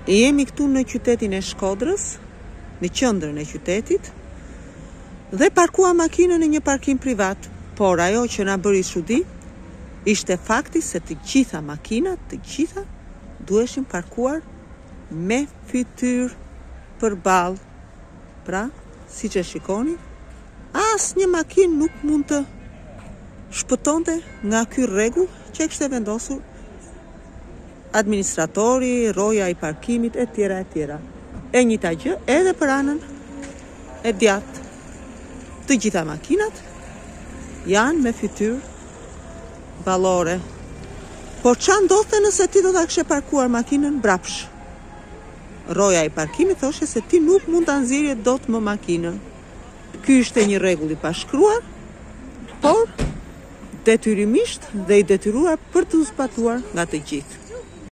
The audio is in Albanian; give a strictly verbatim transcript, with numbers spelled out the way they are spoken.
Jemi këtu në qytetin e Shkodrës, në qendrën e qytetit, dhe parkua makinën në një parkim privat, por ajo që na bëri çudi ishte fakti se të gjitha makinat, të gjitha, duheshin parkuar me fytyrë përballë. Pra, siç e shikoni, asnjë makinë nuk mund të shpëtonte nga ky rregull që e kishte vendosur administratori, roja i parkimit e tjera e tjera. E njëjta gjë edhe për anën e djathtë. Të gjitha makinat janë me fytyrë ballore. Por ç'a ndodhte nëse ti do ta kishe parkuar makinën brapsh? Roja i parkimit thoshte se ti nuk mund ta nxirje dot më makinën. Ky ishte një rregull i pashkruar, por detyrimisht dhe i detyruar për të zbatuar nga të gjithë.